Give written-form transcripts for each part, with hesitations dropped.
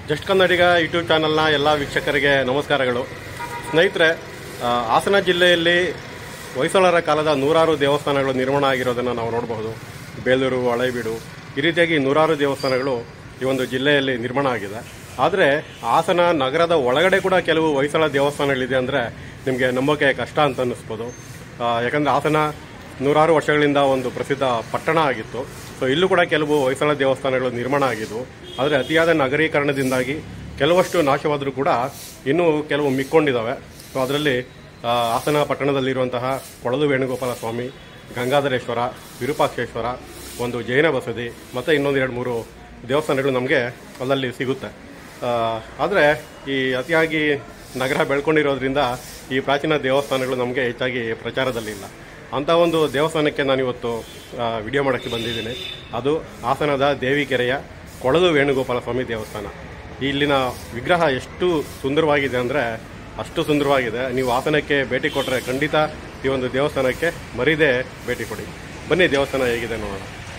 Just Kannadiga YouTube ಚಾನಲ್ನ ಎಲ್ಲ ವೀಕ್ಷಕರಿಗೆ ನಮಸ್ಕಾರಗಳು. ಸ್ನೇಹಿತರೆ, ಹಾಸನ ಜಿಲ್ಲೆಯಲ್ಲಿ ಹೊಯ್ಸಳರ ಕಾಲದ ನೂರಾರು ದೇವಸ್ಥಾನಗಳು ನಿರ್ಮಾಣ ಆಗಿರೋದನ್ನು ನಾವು ನೋಡಬಹುದು. ಬೇಲೂರು, ಹಳೇಬೀಡು ಈ ರೀತಿಯಾಗಿ ನೂರಾರು ದೇವಸ್ಥಾನಗಳು ಈ ಒಂದು ಜಿಲ್ಲೆಯಲ್ಲಿ ನಿರ್ಮಾಣ ಆಗಿದೆ. ಆದರೆ ಹಾಸನ ನಗರದ ಒಳಗಡೆ ಕೂಡ ಕೆಲವು ಹೊಯ್ಸಳ ದೇವಸ್ಥಾನಗಳಿದೆ ಅಂದರೆ ನಿಮಗೆ ನಂಬೋಕೆ ಕಷ್ಟ ಅಂತ ಅನ್ನಿಸ್ಬೋದು. ಯಾಕಂದರೆ ಹಾಸನ ನೂರಾರು ವರ್ಷಗಳಿಂದ ಒಂದು ಪ್ರಸಿದ್ಧ ಪಟ್ಟಣ ಆಗಿತ್ತು. ಸೊ ಇಲ್ಲೂ ಕೂಡ ಕೆಲವು ಹೊಯ್ಸಳ ದೇವಸ್ಥಾನಗಳು ನಿರ್ಮಾಣ ಆಗಿದ್ವು. ಆದರೆ ಅತಿಯಾದ ನಗರೀಕರಣದಿಂದಾಗಿ ಕೆಲವಷ್ಟು ನಾಶವಾದರೂ ಕೂಡ ಇನ್ನೂ ಕೆಲವು ಮಿಕ್ಕೊಂಡಿದ್ದಾವೆ. ಸೊ ಅದರಲ್ಲಿ ಹಾಸನ ಪಟ್ಟಣದಲ್ಲಿರುವಂತಹ ಕೊಳಲು ವೇಣುಗೋಪಾಲ ಸ್ವಾಮಿ, ಗಂಗಾಧರೇಶ್ವರ, ವಿರೂಪಾಕ್ಷೇಶ್ವರ, ಒಂದು ಜೈನ ಬಸದಿ ಮತ್ತು ಇನ್ನೊಂದು 2-3 ದೇವಸ್ಥಾನಗಳು ನಮಗೆ ಅಲ್ಲಲ್ಲಿ ಸಿಗುತ್ತೆ. ಆದರೆ ಈ ಅತಿಯಾಗಿ ನಗರ ಬೆಳ್ಕೊಂಡಿರೋದ್ರಿಂದ ಈ ಪ್ರಾಚೀನ ದೇವಸ್ಥಾನಗಳು ನಮಗೆ ಹೆಚ್ಚಾಗಿ ಪ್ರಚಾರದಲ್ಲಿಲ್ಲ. ಅಂಥ ಒಂದು ದೇವಸ್ಥಾನಕ್ಕೆ ನಾನಿವತ್ತು ವಿಡಿಯೋ ಮಾಡೋಕ್ಕೆ ಬಂದಿದ್ದೀನಿ. ಅದು ಹಾಸನದ ದೇವಿಕೆರೆಯ ಕೊಳಲು ವೇಣುಗೋಪಾಲ ಸ್ವಾಮಿ ದೇವಸ್ಥಾನ. ಇಲ್ಲಿನ ವಿಗ್ರಹ ಎಷ್ಟು ಸುಂದರವಾಗಿದೆ ಅಂದರೆ ಅಷ್ಟು ಸುಂದರವಾಗಿದೆ. ನೀವು ಹಾಸನಕ್ಕೆ ಭೇಟಿ ಕೊಟ್ಟರೆ ಖಂಡಿತ ಈ ಒಂದು ದೇವಸ್ಥಾನಕ್ಕೆ ಮರೀದೇ ಭೇಟಿ ಕೊಡಿ. ಬನ್ನಿ ದೇವಸ್ಥಾನ ಹೇಗಿದೆ ನೋಡೋಣ.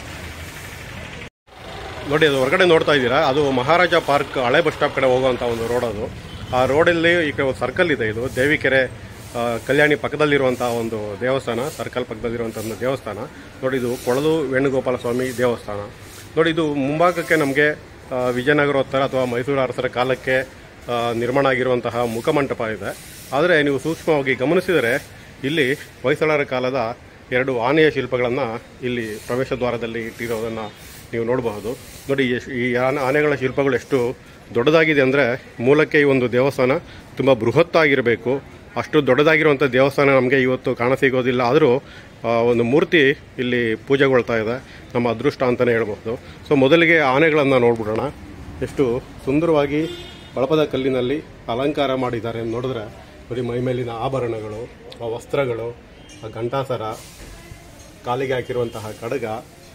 ನೋಡಿ, ಅದು ಹೊರಗಡೆ ನೋಡ್ತಾ ಇದ್ದೀರಾ, ಅದು ಮಹಾರಾಜ ಪಾರ್ಕ್ ಹಳೆ ಬಸ್ ಸ್ಟಾಪ್ ಕಡೆ ಹೋಗುವಂಥ ಒಂದು ರೋಡ್. ಅದು ಆ ರೋಡಲ್ಲಿ ಈ ಕಡೆ ಒಂದು ಸರ್ಕಲ್ ಇದೆ. ಇದು ದೇವಿಕೆರೆ ಕಲ್ಯಾಣಿ ಪಕ್ಕದಲ್ಲಿರುವಂಥ ಒಂದು ದೇವಸ್ಥಾನ, ಸರ್ಕಲ್ ಪಕ್ಕದಲ್ಲಿರುವಂಥ ಒಂದು ದೇವಸ್ಥಾನ. ನೋಡಿ, ಇದು ಕೊಳಲು ವೇಣುಗೋಪಾಲ ಸ್ವಾಮಿ ದೇವಸ್ಥಾನ. ನೋಡಿ, ಇದು ಮುಂಭಾಗಕ್ಕೆ ನಮಗೆ ವಿಜಯನಗರೋತ್ತರ ಅಥವಾ ಮೈಸೂರು ಅರಸರ ಕಾಲಕ್ಕೆ ನಿರ್ಮಾಣ ಆಗಿರುವಂತಹ ಮುಖಮಂಟಪ ಇದೆ. ಆದರೆ ನೀವು ಸೂಕ್ಷ್ಮವಾಗಿ ಗಮನಿಸಿದರೆ ಇಲ್ಲಿ ಹೊಯ್ಸಳರ ಕಾಲದ 2 ಆನೆಯ ಶಿಲ್ಪಗಳನ್ನು ಇಲ್ಲಿ ಪ್ರವೇಶ ದ್ವಾರದಲ್ಲಿ ಇಟ್ಟಿರೋದನ್ನು ನೀವು ನೋಡಬಹುದು. ನೋಡಿ, ಈ ಆನೆಗಳ ಶಿಲ್ಪಗಳು ಎಷ್ಟು ದೊಡ್ಡದಾಗಿದೆ ಅಂದರೆ ಮೂಲಕ್ಕೆ ಈ ಒಂದು ದೇವಸ್ಥಾನ ತುಂಬ ಬೃಹತ್ತಾಗಿರಬೇಕು. ಅಷ್ಟು ದೊಡ್ಡದಾಗಿರುವಂಥ ದೇವಸ್ಥಾನ ನಮಗೆ ಇವತ್ತು ಕಾಣಸಿಗೋದಿಲ್ಲ. ಆದರೂ ಒಂದು ಮೂರ್ತಿ ಇಲ್ಲಿ ಪೂಜೆಗೊಳ್ತಾ ಇದೆ. ನಮ್ಮ ಅದೃಷ್ಟ ಅಂತಲೇ ಹೇಳ್ಬೋದು. ಸೊ ಮೊದಲಿಗೆ ಆನೆಗಳನ್ನು ನೋಡ್ಬಿಡೋಣ. ಎಷ್ಟು ಸುಂದರವಾಗಿ ಬಳಪದ ಕಲ್ಲಿನಲ್ಲಿ ಅಲಂಕಾರ ಮಾಡಿದ್ದಾರೆ ನೋಡಿದ್ರೆ. ಬರೀ ಮೈಮೇಲಿನ ಆಭರಣಗಳು, ವಸ್ತ್ರಗಳು, ಗಂಟಾಸರ, ಕಾಲಿಗೆ ಹಾಕಿರುವಂತಹ ಕಡಗ,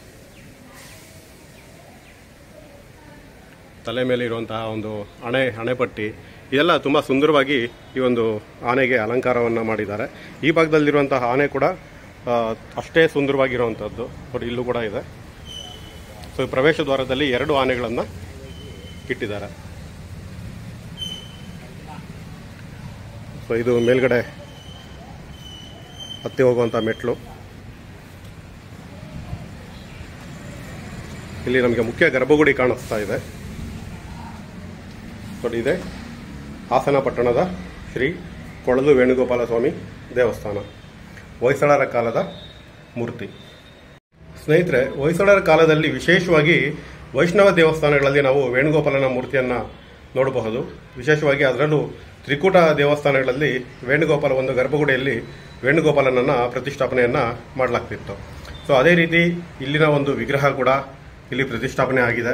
ತಲೆ ಮೇಲೆ ಇರುವಂತಹ ಒಂದು ಹಣೆಪಟ್ಟಿ, ಇದೆಲ್ಲ ತುಂಬ ಸುಂದರವಾಗಿ ಈ ಒಂದು ಆನೆಗೆ ಅಲಂಕಾರವನ್ನು ಮಾಡಿದ್ದಾರೆ. ಈ ಭಾಗದಲ್ಲಿರುವಂತಹ ಆನೆ ಕೂಡ ಅಷ್ಟೇ ಸುಂದರವಾಗಿರುವಂಥದ್ದು. ನೋಡಿ, ಇಲ್ಲೂ ಕೂಡ ಇದೆ. ಸೊ ಪ್ರವೇಶ ದ್ವಾರದಲ್ಲಿ 2 ಆನೆಗಳನ್ನು ಇಟ್ಟಿದ್ದಾರೆ. ಸೊ ಇದು ಮೇಲ್ಗಡೆ ಹತ್ತಿ ಹೋಗುವಂಥ ಮೆಟ್ಲು. ಇಲ್ಲಿ ನಮಗೆ ಮುಖ್ಯ ಗರ್ಭಗುಡಿ ಕಾಣಿಸ್ತಾ ಇದೆ. ನೋಡಿ, ಇದೆ ಹಾಸನ ಪಟ್ಟಣದ ಶ್ರೀ ಕೊಳಲು ವೇಣುಗೋಪಾಲ ಸ್ವಾಮಿ ದೇವಸ್ಥಾನ, ಹೊಯ್ಸಳರ ಕಾಲದ ಮೂರ್ತಿ. ಸ್ನೇಹಿತರೆ, ಹೊಯ್ಸಳರ ಕಾಲದಲ್ಲಿ ವಿಶೇಷವಾಗಿ ವೈಷ್ಣವ ದೇವಸ್ಥಾನಗಳಲ್ಲಿ ನಾವು ವೇಣುಗೋಪಾಲನ ಮೂರ್ತಿಯನ್ನು ನೋಡಬಹುದು. ವಿಶೇಷವಾಗಿ ಅದರಲ್ಲೂ ತ್ರಿಕೂಟ ದೇವಸ್ಥಾನಗಳಲ್ಲಿ ವೇಣುಗೋಪಾಲ ಒಂದು ಗರ್ಭಗುಡಿಯಲ್ಲಿ ವೇಣುಗೋಪಾಲನನ್ನು ಪ್ರತಿಷ್ಠಾಪನೆಯನ್ನು ಮಾಡಲಾಗ್ತಿತ್ತು. ಸೊ ಅದೇ ರೀತಿ ಇಲ್ಲಿನ ಒಂದು ವಿಗ್ರಹ ಕೂಡ ಇಲ್ಲಿ ಪ್ರತಿಷ್ಠಾಪನೆ ಆಗಿದೆ.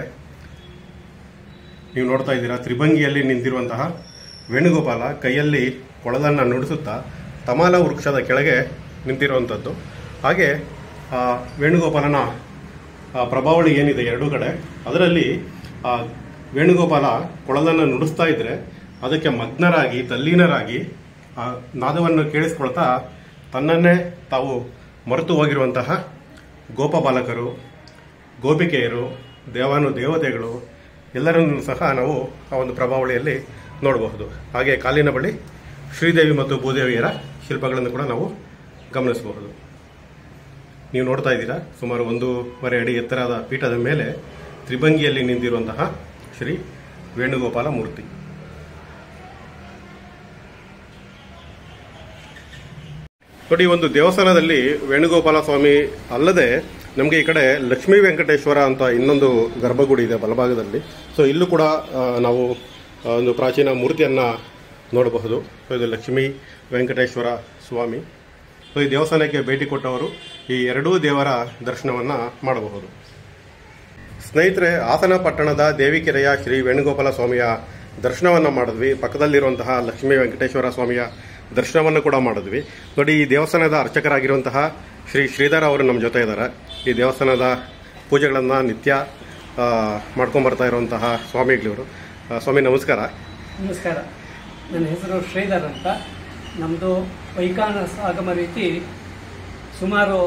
ನೀವು ನೋಡ್ತಾ ಇದ್ದೀರಾ, ತ್ರಿಭಂಗಿಯಲ್ಲಿ ನಿಂತಿರುವಂತಹ ವೇಣುಗೋಪಾಲ ಕೈಯಲ್ಲಿ ಕೊಳಲನ್ನು ನುಡಿಸುತ್ತಾ ತಮಾಲ ವೃಕ್ಷದ ಕೆಳಗೆ ನಿಂತಿರುವಂಥದ್ದು. ಹಾಗೆ ವೇಣುಗೋಪಾಲನ ಪ್ರಭಾವಳಿ ಏನಿದೆ 2 ಕಡೆ, ಅದರಲ್ಲಿ ವೇಣುಗೋಪಾಲ ಕೊಳಲನ್ನು ನುಡಿಸ್ತಾ ಇದ್ರೆ ಅದಕ್ಕೆ ಮಗ್ನರಾಗಿ ತಲ್ಲೀನರಾಗಿ ನಾದವನ್ನು ಕೇಳಿಸ್ಕೊಳ್ತಾ ತನ್ನನ್ನೇ ತಾವು ಮರೆತು ಹೋಗಿರುವಂತಹ ಗೋಪಬಾಲಕರು, ಗೋಪಿಕೆಯರು, ದೇವತೆಗಳು ಎಲ್ಲರನ್ನೂ ಸಹ ನಾವು ಆ ಒಂದು ಪ್ರಭಾವಳಿಯಲ್ಲಿ ನೋಡಬಹುದು. ಹಾಗೆ ಕಾಲಿನ ಬಳಿ ಶ್ರೀದೇವಿ ಮತ್ತು ಭೂದೇವಿಯರ ಶಿಲ್ಪಗಳನ್ನು ಕೂಡ ನಾವು ಗಮನಿಸಬಹುದು. ನೀವು ನೋಡ್ತಾ ಇದ್ದೀರಾ, ಸುಮಾರು 1.5 ಅಡಿ ಎತ್ತರದ ಪೀಠದ ಮೇಲೆ ತ್ರಿಭಂಗಿಯಲ್ಲಿ ನಿಂತಿರುವಂತಹ ಶ್ರೀ ವೇಣುಗೋಪಾಲ ಮೂರ್ತಿ. ನೋಡಿ, ಒಂದು ದೇವಸ್ಥಾನದಲ್ಲಿ ವೇಣುಗೋಪಾಲ ಸ್ವಾಮಿ ಅಲ್ಲದೆ ನಮಗೆ ಈ ಕಡೆ ಲಕ್ಷ್ಮೀ ವೆಂಕಟೇಶ್ವರ ಅಂತ ಇನ್ನೊಂದು ಗರ್ಭಗುಡಿ ಇದೆ ಬಲಭಾಗದಲ್ಲಿ. ಸೊ ಇಲ್ಲೂ ಕೂಡ ನಾವು ಒಂದು ಪ್ರಾಚೀನ ಮೂರ್ತಿಯನ್ನು ನೋಡಬಹುದು. ಸೊ ಇದು ಲಕ್ಷ್ಮೀ ವೆಂಕಟೇಶ್ವರ ಸ್ವಾಮಿ. ಸೊ ಈ ದೇವಸ್ಥಾನಕ್ಕೆ ಭೇಟಿ ಕೊಟ್ಟವರು ಈ 2 ದೇವರ ದರ್ಶನವನ್ನು ಮಾಡಬಹುದು. ಸ್ನೇಹಿತರೆ, ಹಾಸನ ಪಟ್ಟಣದ ದೇವಿಕೆರೆಯ ಶ್ರೀ ವೇಣುಗೋಪಾಲ ಸ್ವಾಮಿಯ ದರ್ಶನವನ್ನು ಮಾಡಿದ್ವಿ. ಪಕ್ಕದಲ್ಲಿರುವಂತಹ ಲಕ್ಷ್ಮೀ ವೆಂಕಟೇಶ್ವರ ಸ್ವಾಮಿಯ ದರ್ಶನವನ್ನು ಕೂಡ ಮಾಡಿದ್ವಿ. ನೋಡಿ, ಈ ದೇವಸ್ಥಾನದ ಅರ್ಚಕರಾಗಿರುವಂತಹ ಶ್ರೀ ಶ್ರೀಧರ ಅವರು ನಮ್ಮ ಜೊತೆ ಇದ್ದಾರೆ. ಈ ದೇವಸ್ಥಾನದ ಪೂಜೆಗಳನ್ನು ನಿತ್ಯ ಮಾಡ್ಕೊಂಬರ್ತಾ ಇರುವಂತಹ ಸ್ವಾಮಿಗಳಿವರು. ಸ್ವಾಮಿ ನಮಸ್ಕಾರ. ನಮಸ್ಕಾರ. ನನ್ನ ಹೆಸರು ಶ್ರೀಧರ್ ಅಂತ. ನಮ್ಮದು ವೈಖಾನ ಆಗಮ ರೀತಿ ಸುಮಾರು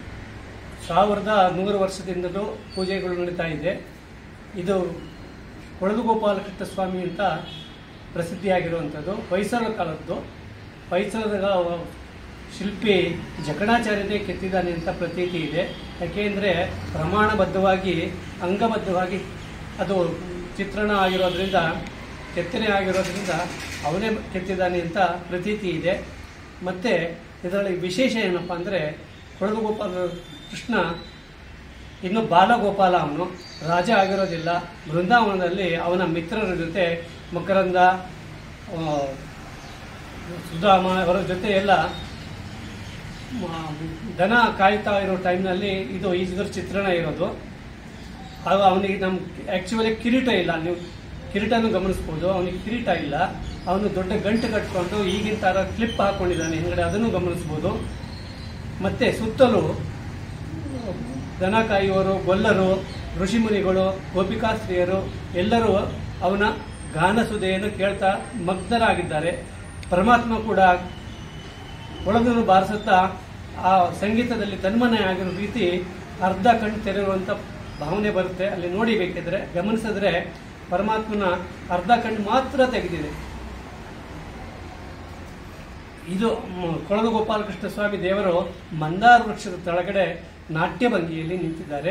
1100 ವರ್ಷದಿಂದಲೂ ಪೂಜೆಗಳು ನಡೀತಾ ಇದೆ. ಇದು ಕೊಳಲು ಗೋಪಾಲಕೃಷ್ಣ ಸ್ವಾಮಿ ಅಂತ ಪ್ರಸಿದ್ಧಿಯಾಗಿರುವಂಥದ್ದು. ಹೊಯ್ಸಳ ಕಾಲದ್ದು. ಹೊಯ್ಸಳದ ಶಿಲ್ಪಿ ಜಕಣಾಚಾರ್ಯನೇ ಕೆತ್ತಿದ್ದಾನೆ ಅಂತ ಪ್ರತೀತಿ ಇದೆ. ಯಾಕೆಂದರೆ ಪ್ರಮಾಣಬದ್ಧವಾಗಿ ಅಂಗಬದ್ಧವಾಗಿ ಅದು ಚಿತ್ರಣ ಆಗಿರೋದ್ರಿಂದ, ಕೆತ್ತನೆ ಆಗಿರೋದ್ರಿಂದ ಅವನೇ ಕೆತ್ತಿದ್ದಾನೆ ಅಂತ ಪ್ರತೀತಿ ಇದೆ. ಮತ್ತು ಇದರಲ್ಲಿ ವಿಶೇಷ ಏನಪ್ಪ ಅಂದರೆ, ಕೊಳಲು ಗೋಪಾಲ ಕೃಷ್ಣ ಇನ್ನು ಬಾಲಗೋಪಾಲ, ಅವನು ರಾಜ ಆಗಿರೋದಿಲ್ಲ. ಬೃಂದಾವನದಲ್ಲಿ ಅವನ ಮಿತ್ರರ ಜೊತೆ ಮಕರಂದ, ಸುಧಾಮ ಅವರ ಜೊತೆ ಎಲ್ಲ ದನ ಕಾಯ್ತಾ ಇರೋ ಟೈಮ್ನಲ್ಲಿ ಇದರ ಚಿತ್ರಣ ಇರೋದು. ಆಗ ಅವನಿಗೆ ಆ್ಯಕ್ಚುಲಿ ಕಿರೀಟ ಇಲ್ಲ. ನೀವು ಕಿರೀಟನೂ ಗಮನಿಸ್ಬೋದು, ಅವನಿಗೆ ಕಿರೀಟ ಇಲ್ಲ. ಅವನು ದೊಡ್ಡ ಗಂಟು ಕಟ್ಕೊಂಡು ಈಗಿನ ಥರ ಕ್ಲಿಪ್ ಹಾಕ್ಕೊಂಡಿದ್ದಾನೆ ಹಿಂಗಡೆ, ಅದನ್ನು ಗಮನಿಸ್ಬೋದು. ಮತ್ತು ಸುತ್ತಲೂ ದನ ಕಾಯುವವರು, ಗೊಲ್ಲರು, ಋಷಿಮುನಿಗಳು, ಗೋಪಿಕಾಸ್ತ್ರೀಯರು ಎಲ್ಲರೂ ಅವನ ಗಾನಸುದೆಯನ್ನು ಕೇಳ್ತಾ ಮಗ್ನರಾಗಿದ್ದಾರೆ. ಪರಮಾತ್ಮ ಕೂಡ ಒಳಗನ್ನು ಬಾರಿಸುತ್ತಾ ಆ ಸಂಗೀತದಲ್ಲಿ ತನ್ಮಯ ಆಗಿರೋ ರೀತಿ ಅರ್ಧ ಕಣ್ಣು ತೆರೆಯುವಂಥ ಭಾವನೆ ಬರುತ್ತೆ. ಅಲ್ಲಿ ನೋಡಿ ಬೇಕಿದ್ರೆ ಗಮನಿಸಿದ್ರೆ ಪರಮಾತ್ಮನ ಅರ್ಧ ಕಣ್ಣು ಮಾತ್ರ ತೆಗೆದಿದೆ. ಇದು ಕೊಳಲು ಗೋಪಾಲಕೃಷ್ಣ ಸ್ವಾಮಿ ದೇವರು ಮಂದಾರ ವೃಕ್ಷದ ಕೆಳಗಡೆ ನಾಟ್ಯ ಭಂಗಿಯಲ್ಲಿ ನಿಂತಿದ್ದಾರೆ.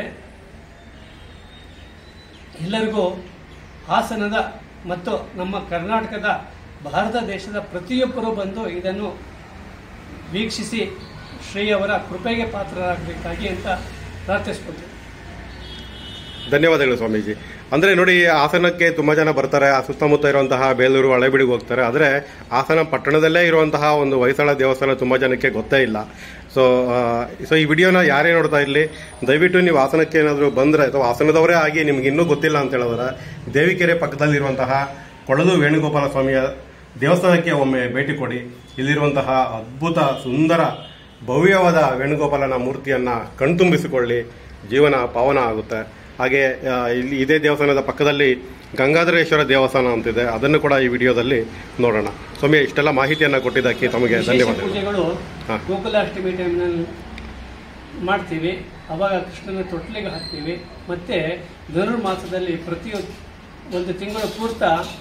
ಎಲ್ಲರಿಗೂ ಹಾಸನದ ಮತ್ತು ನಮ್ಮ ಕರ್ನಾಟಕದ, ಭಾರತ ದೇಶದ ಪ್ರತಿಯೊಬ್ಬರೂ ಬಂದು ಇದನ್ನು ವೀಕ್ಷಿಸಿ ಶ್ರೀಯವರ ಕೃಪೆಗೆ ಪಾತ್ರರಾಗಬೇಕಾಗಿ ಅಂತ ಪ್ರಾರ್ಥಿಸ್ಕೊಳ್ತೀವಿ. ಧನ್ಯವಾದಗಳು ಸ್ವಾಮೀಜಿ. ಅಂದರೆ ನೋಡಿ, ಹಾಸನಕ್ಕೆ ತುಂಬ ಜನ ಬರ್ತಾರೆ, ಆ ಸುತ್ತಮುತ್ತ ಇರುವಂತಹ ಬೇಲೂರು, ಹಳೆಬೀಡಿಗೆ ಹೋಗ್ತಾರೆ. ಆದರೆ ಹಾಸನ ಪಟ್ಟಣದಲ್ಲೇ ಇರುವಂತಹ ಒಂದು ಹೊಯ್ಸಳ ದೇವಸ್ಥಾನ ತುಂಬ ಜನಕ್ಕೆ ಗೊತ್ತೇ ಇಲ್ಲ. ಸೊ ಈ ವಿಡಿಯೋನ ಯಾರೇ ನೋಡ್ತಾ ಇರಲಿ, ದಯವಿಟ್ಟು ನೀವು ಹಾಸನಕ್ಕೆ ಏನಾದರೂ ಬಂದರೆ, ಅಥವಾ ಹಾಸನದವರೇ ಆಗಿ ನಿಮ್ಗೆ ಇನ್ನೂ ಗೊತ್ತಿಲ್ಲ ಅಂತ ಹೇಳಿದ್ರೆ, ದೇವಿಕೆರೆ ಪಕ್ಕದಲ್ಲಿರುವಂತಹ ಕೊಳಲು ವೇಣುಗೋಪಾಲ ಸ್ವಾಮಿಯ ದೇವಸ್ಥಾನಕ್ಕೆ ಒಮ್ಮೆ ಭೇಟಿ ಕೊಡಿ. ಇಲ್ಲಿರುವಂತಹ ಅದ್ಭುತ ಸುಂದರ ಭವ್ಯವಾದ ವೇಣುಗೋಪಾಲನ ಮೂರ್ತಿಯನ್ನು ಕಣ್ತುಂಬಿಸಿಕೊಳ್ಳಿ, ಜೀವನ ಪಾವನ ಆಗುತ್ತೆ. ಹಾಗೆ ಇಲ್ಲಿ ಇದೇ ದೇವಸ್ಥಾನದ ಪಕ್ಕದಲ್ಲಿ ಗಂಗಾಧರೇಶ್ವರ ದೇವಸ್ಥಾನ ಅಂತಿದೆ, ಅದನ್ನು ಕೂಡ ಈ ವಿಡಿಯೋದಲ್ಲಿ ನೋಡೋಣ. ಸ್ವಾಮಿ, ಇಷ್ಟೆಲ್ಲ ಮಾಹಿತಿಯನ್ನು ಕೊಟ್ಟಿದ್ದಕ್ಕೆ ತಮಗೆ ಧನ್ಯವಾದಗಳು. ಪೂಜೆಗಳು ಗೋಕುಲಾಷ್ಟಮಿ ಟೈಮ್ನಲ್ಲಿ ಮಾಡ್ತೀವಿ. ಅವಾಗ ಕೃಷ್ಣನ ತೊಟ್ಲಿಗೆ ಹಾಕ್ತೀವಿ. ಮತ್ತೆ ಧನುರ್ಮಾಸದಲ್ಲಿ ಪ್ರತಿ ಒಂದು ತಿಂಗಳು ಪೂರ್ತ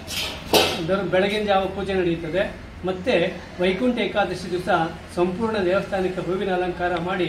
ಬೆಳಗಿನ ಜಾವ ಪೂಜೆ ನಡೆಯುತ್ತದೆ. ಮತ್ತೆ ವೈಕುಂಠ ಏಕಾದಶಿ ದಿವಸ ಸಂಪೂರ್ಣ ದೇವಸ್ಥಾನಕ್ಕೆ ಹೂವಿನ ಅಲಂಕಾರ ಮಾಡಿ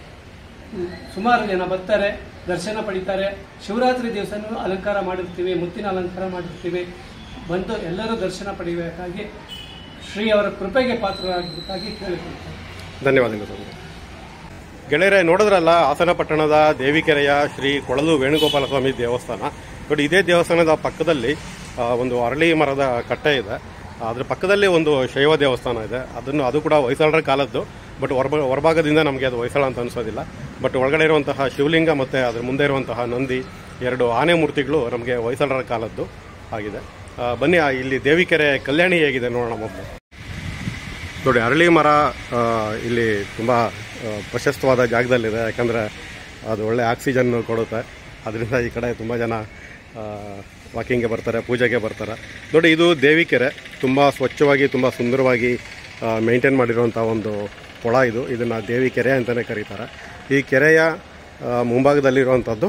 ಸುಮಾರು ಜನ ಬರ್ತಾರೆ, ದರ್ಶನ ಪಡಿತಾರೆ. ಶಿವರಾತ್ರಿ ದಿವಸನೂ ಅಲಂಕಾರ ಮಾಡಿರ್ತೀವಿ, ಮುತ್ತಿನ ಅಲಂಕಾರ ಮಾಡಿರ್ತೀವಿ. ಬಂದು ಎಲ್ಲರೂ ದರ್ಶನ ಪಡೆಯಬೇಕಾಗಿ ಶ್ರೀಯವರ ಕೃಪೆಗೆ ಪಾತ್ರರಾಗಬೇಕಾಗಿ ಕೇಳಿಕೊಳ್ತಾರೆ. ಧನ್ಯವಾದಗಳು ಸ್ವಾಮಿ. ಗೆಳೆಯರೆ, ನೋಡಿದ್ರಲ್ಲ ಹಾಸನ ಪಟ್ಟಣದ ದೇವಿಕೆರೆಯ ಶ್ರೀ ಕೊಳಲು ವೇಣುಗೋಪಾಲ ಸ್ವಾಮಿ ದೇವಸ್ಥಾನ. ನೋಡಿ, ಇದೇ ದೇವಸ್ಥಾನದ ಪಕ್ಕದಲ್ಲಿ ಒಂದು ಅರಳಿ ಮರದ ಕಟ್ಟೆ ಇದೆ. ಅದ್ರ ಪಕ್ಕದಲ್ಲಿ ಒಂದು ಶೈವ ದೇವಸ್ಥಾನ ಇದೆ. ಅದು ಕೂಡ ಹೊಯ್ಸಳರ ಕಾಲದ್ದು. ಬಟ್ ಹೊರಭಾಗದಿಂದ ನಮಗೆ ಅದು ಹೊಯ್ಸಳ ಅಂತ ಅನಿಸೋದಿಲ್ಲ. ಬಟ್ ಒಳಗಡೆ ಇರುವಂತಹ ಶಿವಲಿಂಗ ಮತ್ತು ಅದ್ರ ಮುಂದೆ ಇರುವಂತಹ ನಂದಿ, 2 ಆನೆ ಮೂರ್ತಿಗಳು ನಮಗೆ ಹೊಯ್ಸಳರ ಕಾಲದ್ದು ಆಗಿದೆ. ಬನ್ನಿ, ಇಲ್ಲಿ ದೇವಿಕೆರೆ ಕಲ್ಯಾಣಿ ಹೇಗಿದೆ ನೋಡೋಣ ಮೊದಲು. ನೋಡಿ, ಅರಳಿ ಮರ ಇಲ್ಲಿ ತುಂಬ ಪ್ರಶಸ್ತವಾದ ಜಾಗದಲ್ಲಿದೆ. ಯಾಕಂದರೆ ಅದು ಒಳ್ಳೆ ಆಕ್ಸಿಜನ್ ಕೊಡುತ್ತೆ. ಅದರಿಂದ ಈ ಕಡೆ ತುಂಬ ಜನ ವಾಕಿಂಗ್ಗೆ ಬರ್ತಾರೆ, ಪೂಜೆಗೆ ಬರ್ತಾರೆ. ನೋಡಿ, ಇದು ದೇವಿಕೆರೆ. ತುಂಬ ಸ್ವಚ್ಛವಾಗಿ, ತುಂಬ ಸುಂದರವಾಗಿ ಮೇಂಟೈನ್ ಮಾಡಿರುವಂಥ ಒಂದು ಕೊಳ ಇದು. ಇದನ್ನು ದೇವಿಕೆರೆ ಅಂತಲೇ ಕರೀತಾರೆ. ಈ ಕೆರೆಯ ಮುಂಭಾಗದಲ್ಲಿರುವಂಥದ್ದು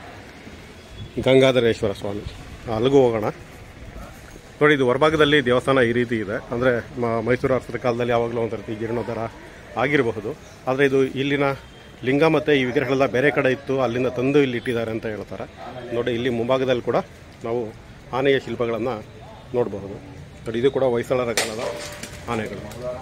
ಗಂಗಾಧರೇಶ್ವರ ಸ್ವಾಮಿ. ಅಲ್ಲಿಗೂ ಹೋಗೋಣ. ನೋಡಿ, ಇದು ಹೊರಭಾಗದಲ್ಲಿ ದೇವಸ್ಥಾನ ಈ ರೀತಿ ಇದೆ. ಅಂದರೆ ಮೈಸೂರು ಅರಸರ ಕಾಲದಲ್ಲಿ ಯಾವಾಗಲೂ ಒಂದು ರೀತಿ ಜೀರ್ಣೋದ್ಧಾರ ಆಗಿರಬಹುದು. ಆದರೆ ಇದು ಇಲ್ಲಿನ ಲಿಂಗ ಮತ್ತು ಈ ವಿಗ್ರಹಗಳೆಲ್ಲ ಬೇರೆ ಕಡೆ ಇತ್ತು, ಅಲ್ಲಿಂದ ತಂದು ಇಲ್ಲಿ ಇಟ್ಟಿದ್ದಾರೆ ಅಂತ ಹೇಳ್ತಾರೆ. ನೋಡಿ, ಇಲ್ಲಿ ಮುಂಭಾಗದಲ್ಲಿ ಕೂಡ ನಾವು ಆನೆಯ ಶಿಲ್ಪಗಳನ್ನು ನೋಡಬಹುದು. ನೋಡಿ, ಇದು ಕೂಡ ಹೊಯ್ಸಳರ ಕಾಲದ ಆನೆಗಳು.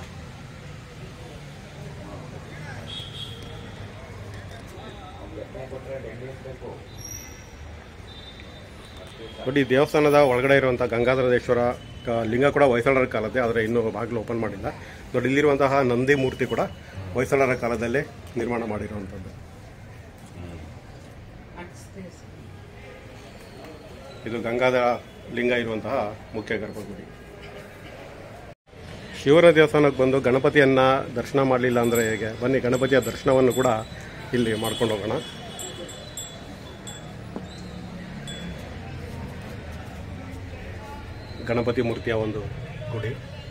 ನೋಡಿ, ದೇವಸ್ಥಾನದ ಒಳಗಡೆ ಇರುವಂಥ ಗಂಗಾಧರೇಶ್ವರ ಲಿಂಗ ಕೂಡ ಹೊಯ್ಸಳರ ಕಾಲದ್ದೇ, ಆದರೆ ಇನ್ನೂ ಬಾಗಿಲು ಓಪನ್ ಮಾಡಿಲ್ಲ. ನೋಡಿ, ಇಲ್ಲಿರುವಂತಹ ನಂದಿ ಮೂರ್ತಿ ಕೂಡ ಹೊಯ್ಸಳರ ಕಾಲದಲ್ಲೇ ನಿರ್ಮಾಣ ಮಾಡಿರುವಂಥದ್ದು. ಇದು ಗಂಗಾಧರ ಲಿಂಗ ಇರುವಂತಹ ಮುಖ್ಯ ಗರ್ಭಗುಡಿ. ಶಿವನ ದೇವಸ್ಥಾನಕ್ಕೆ ಬಂದು ಗಣಪತಿಯನ್ನ ದರ್ಶನ ಮಾಡಲಿಲ್ಲ ಅಂದರೆ ಹೇಗೆ? ಬನ್ನಿ, ಗಣಪತಿಯ ದರ್ಶನವನ್ನು ಕೂಡ ಇಲ್ಲಿ ಮಾಡ್ಕೊಂಡು ಹೋಗೋಣ. ಗಣಪತಿ ಮೂರ್ತಿಯ ಒಂದು ಗುಡಿ.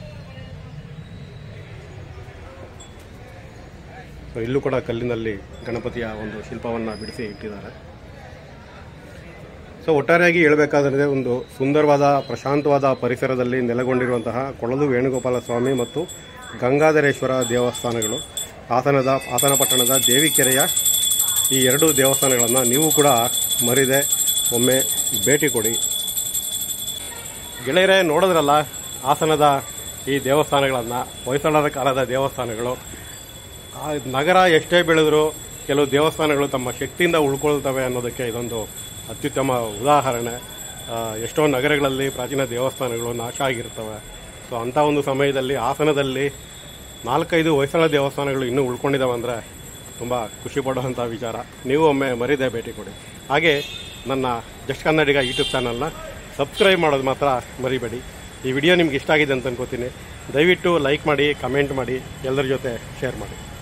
ಇಲ್ಲೂ ಕೂಡ ಕಲ್ಲಿನಲ್ಲಿ ಗಣಪತಿಯ ಒಂದು ಶಿಲ್ಪವನ್ನು ಬಿಡಿಸಿ ಇಟ್ಟಿದ್ದಾರೆ. ಸೊ ಒಟ್ಟಾರೆಯಾಗಿ ಹೇಳಬೇಕಾದ್ರೆ ಒಂದು ಸುಂದರವಾದ ಪ್ರಶಾಂತವಾದ ಪರಿಸರದಲ್ಲಿ ನೆಲೆಗೊಂಡಿರುವಂತಹ ಕೊಳಲು ವೇಣುಗೋಪಾಲ ಸ್ವಾಮಿ ಮತ್ತು ಗಂಗಾಧರೇಶ್ವರ ದೇವಸ್ಥಾನಗಳು ಹಾಸನ ಪಟ್ಟಣದ ದೇವಿಕೆರೆಯ ಈ ಎರಡು ದೇವಸ್ಥಾನಗಳನ್ನು ನೀವು ಕೂಡ ಮರಿದೆ ಒಮ್ಮೆ ಭೇಟಿ ಕೊಡಿ. ಗೆಳೆಯರೇ, ನೋಡಿದ್ರಲ್ಲ ಹಾಸನದ ಈ ದೇವಸ್ಥಾನಗಳನ್ನು, ಹೊಯ್ಸಳರ ಕಾಲದ ದೇವಸ್ಥಾನಗಳು. ನಗರ ಎಷ್ಟೇ ಬೆಳೆದರೂ ಕೆಲವು ದೇವಸ್ಥಾನಗಳು ತಮ್ಮ ಶಕ್ತಿಯಿಂದ ಉಳ್ಕೊಳ್ತವೆ ಅನ್ನೋದಕ್ಕೆ ಇದೊಂದು ಅತ್ಯುತ್ತಮ ಉದಾಹರಣೆ. ಎಷ್ಟೋ ನಗರಗಳಲ್ಲಿ ಪ್ರಾಚೀನ ದೇವಸ್ಥಾನಗಳು ನಾಶ ಆಗಿರ್ತವೆ. ಸೊ ಅಂಥ ಒಂದು ಸಮಯದಲ್ಲಿ ಹಾಸನದಲ್ಲಿ 4-5 ಹೊಯ್ಸಳ ದೇವಸ್ಥಾನಗಳು ಇನ್ನೂ ಉಳ್ಕೊಂಡಿದ್ದಾವೆ ಅಂದರೆ ತುಂಬ ಖುಷಿ ಪಡುವಂಥ ವಿಚಾರ. ನೀವು ಒಮ್ಮೆ ಮರಿದೇ ಭೇಟಿ ಕೊಡಿ. ಹಾಗೆ ನನ್ನ ಜಸ್ಟ್ ಕನ್ನಡಿಗ ಯೂಟ್ಯೂಬ್ ಚಾನಲ್ನ ಸಬ್ಸ್ಕ್ರೈಬ್ ಮಾಡೋದು ಮಾತ್ರ ಮರಿಬೇಡಿ. ಈ ವಿಡಿಯೋ ನಿಮ್ಗೆ ಇಷ್ಟ ಆಗಿದೆ ಅಂತ ಅನ್ಕೋತೀನಿ. ದಯವಿಟ್ಟು ಲೈಕ್ ಮಾಡಿ, ಕಮೆಂಟ್ ಮಾಡಿ, ಎಲ್ಲರ ಜೊತೆ ಶೇರ್ ಮಾಡಿ.